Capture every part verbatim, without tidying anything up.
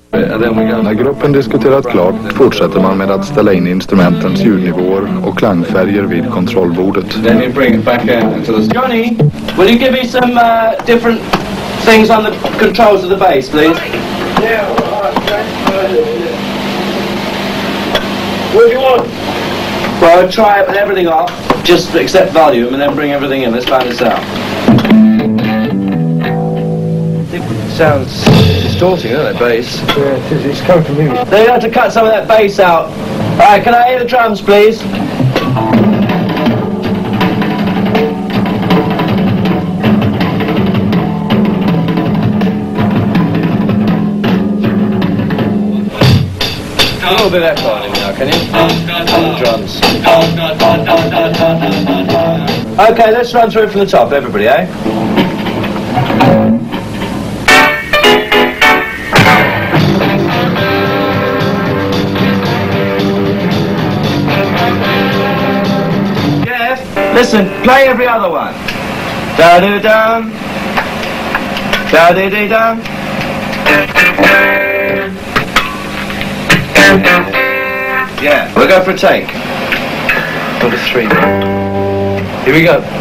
När gruppen diskuterat klart fortsätter man med att ställa in instrumentens ljudnivåer och klangfärger vid kontrollbordet. Then you bring it back out into the... Johnny, will you give me some uh, different things on the controls of the bass, please? Yeah, all right. What do you want? Well, try everything off, just except volume, and then bring everything in. Let's find this out. It sounds distorting, isn't it, bass? Yeah, it is. It's coming from here. They'd have to cut some of that bass out. All right, can I hear the drums, please? A little bit of echo on him now, can you? On the drums. Okay, let's run through it from the top, everybody, eh? Jeff, listen, play every other one. Da-do-dum. Da-do-dee-dum. Yeah, we'll go for a take. Or the three. Here we go.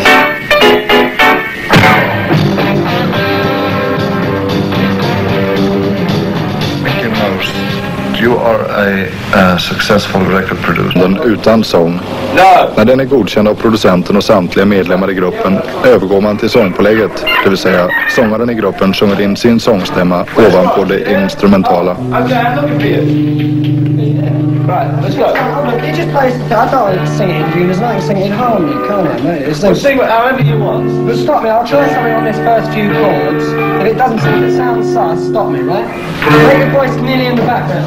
Mickie Most, you are a uh, successful record producer. Den utan sång. No. När den är godkänd av producenten och samtliga medlemmar i gruppen övergår man till sångpålägget. Det vill säga, sångaren i gruppen sjunger in sin sångstämma ovanpå det instrumentala. Okay, I'm looking for you. Right, let's go. Look, you just play. I thought I'd sing it in tune. There's no sing it in harmony, can't I? Mate? There's no... Well, sing however you want. But stop me. I'll try something on this first few chords. If it doesn't seem to sound sus, stop me, right? Make your voice nearly in the background.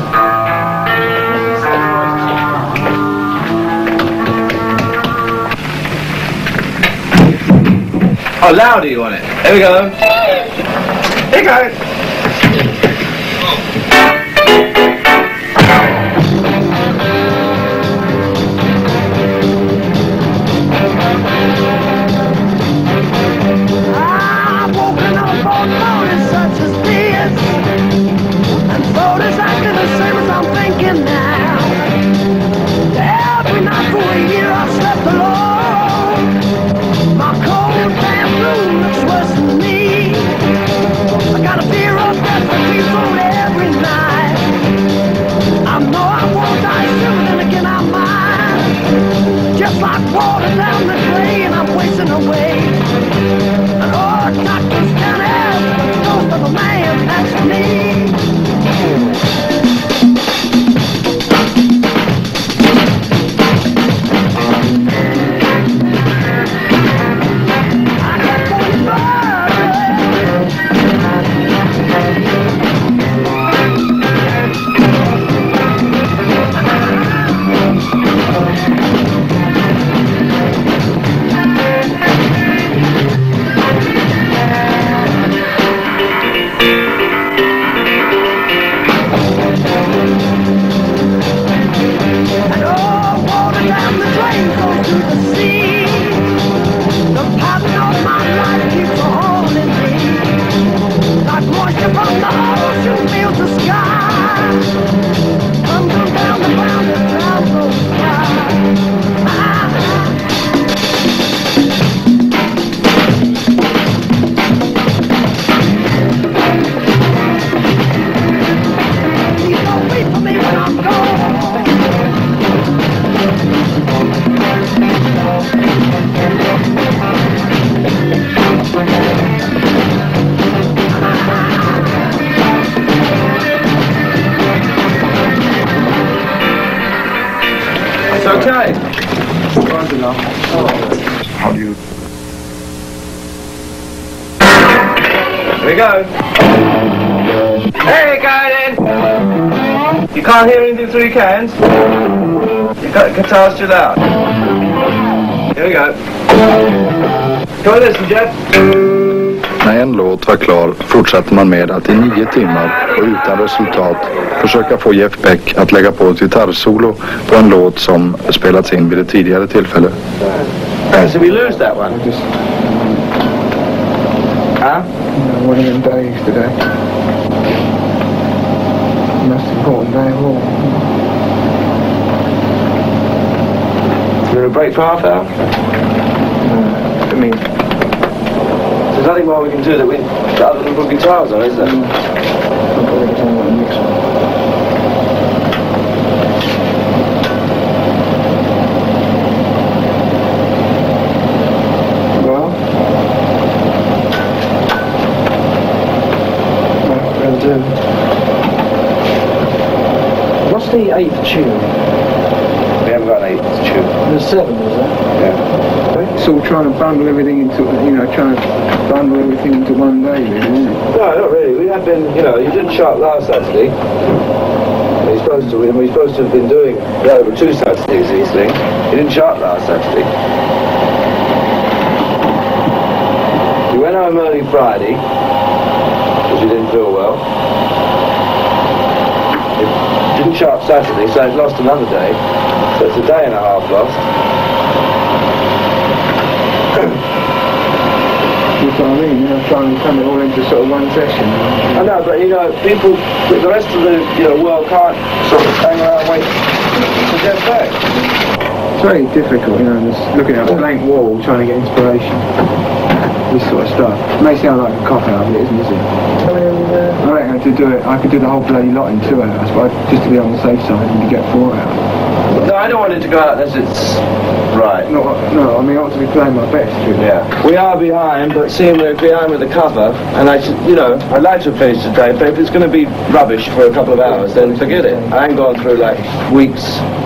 Oh, louder you want it. Here we go. Here we go. Okay. How do you... Here we go. There you go then. You can't hear anything through your cans. Your gu- guitar's too loud. Here we go. Go and listen, Jeff. När en låt var klar fortsatte man med att i nio timmar och utan resultat försöka få Jeff Beck att lägga på ett gitarrsolo på en låt som spelats in vid ett tidigare tillfälle. Uh, so we lose that one. Just... Huh? You know, one of them days today. for half hour? I mean, There's nothing more we can do that we, other than put guitars on, is there? well, what we'll do. What's the eighth tune? We haven't got an eight tune. There's seven, is there? Yeah. Sort of trying to bundle everything into, you know, trying to bundle everything into one day, really, isn't it? No, not really. We have been, you know, you didn't chart last Saturday. We're supposed to, we're supposed to have been doing yeah, over two Saturdays these things. You didn't chart last Saturday. You went home early Friday, because you didn't feel well. You didn't chart Saturday, so you've lost another day. So it's a day and a half lost. That's what I mean, you know, trying to come it all into sort of one session. I know, but you know, people, the rest of the you know world can't sort of hang around and wait to get back. It's very difficult, you know, just looking at a blank wall trying to get inspiration. This sort of stuff. It may sound like a cop out, but it isn't, is it? I reckon to do it, I could do the whole bloody lot in two hours, but I'd, just to be on the safe side and to get four hours. No, I don't want it to go out unless it's right. No, no, I mean, I ought to be playing my best, really. Yeah. We are behind, but seeing we're behind with the cover, and I should, you know, I'd like to finish today, but if it's going to be rubbish for a couple of hours, then forget it. I ain't gone through like weeks